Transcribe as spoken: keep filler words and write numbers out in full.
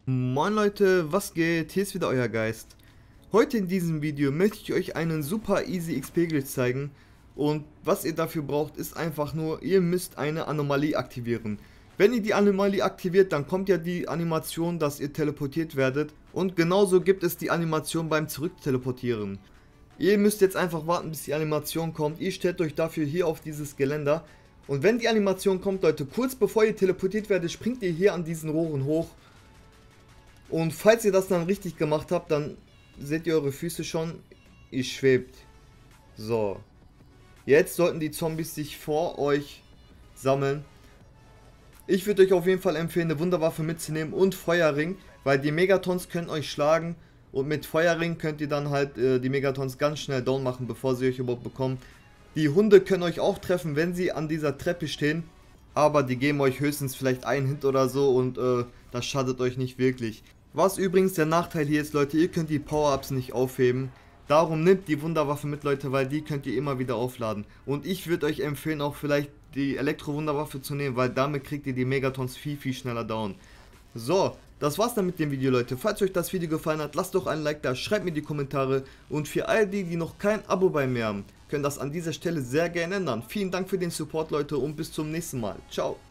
Moin Leute, was geht? Hier ist wieder euer Geist. Heute in diesem Video möchte ich euch einen super easy X P-Glitch zeigen. Und was ihr dafür braucht, ist einfach nur, ihr müsst eine Anomalie aktivieren. Wenn ihr die Anomalie aktiviert, dann kommt ja die Animation, dass ihr teleportiert werdet. Und genauso gibt es die Animation beim Zurückteleportieren. Ihr müsst jetzt einfach warten, bis die Animation kommt. Ihr stellt euch dafür hier auf dieses Geländer. Und wenn die Animation kommt, Leute, kurz bevor ihr teleportiert werdet, springt ihr hier an diesen Rohren hoch. Und falls ihr das dann richtig gemacht habt, dann seht ihr eure Füße schon. Ihr schwebt. So. Jetzt sollten die Zombies sich vor euch sammeln. Ich würde euch auf jeden Fall empfehlen, eine Wunderwaffe mitzunehmen und Feuerring, weil die Megatons können euch schlagen. Und mit Feuerring könnt ihr dann halt äh, die Megatons ganz schnell down machen, bevor sie euch überhaupt bekommen. Die Hunde können euch auch treffen, wenn sie an dieser Treppe stehen. Aber die geben euch höchstens vielleicht einen Hit oder so und äh, das schadet euch nicht wirklich. Was übrigens der Nachteil hier ist, Leute, ihr könnt die Power-Ups nicht aufheben. Darum nehmt die Wunderwaffe mit, Leute, weil die könnt ihr immer wieder aufladen. Und ich würde euch empfehlen, auch vielleicht die Elektro-Wunderwaffe zu nehmen, weil damit kriegt ihr die Megatons viel, viel schneller down. So, das war's dann mit dem Video, Leute. Falls euch das Video gefallen hat, lasst doch ein Like da, schreibt mir die Kommentare. Und für all die, die noch kein Abo bei mir haben, können das an dieser Stelle sehr gerne ändern. Vielen Dank für den Support, Leute, und bis zum nächsten Mal. Ciao.